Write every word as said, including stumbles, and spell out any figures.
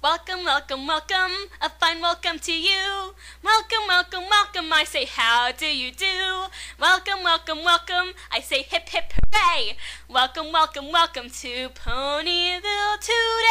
Welcome, welcome, welcome, a fine welcome to you. Welcome, welcome, welcome, I say how do you do? Welcome, welcome, welcome, I say hip hip hooray. Welcome, welcome, welcome to Ponyville today.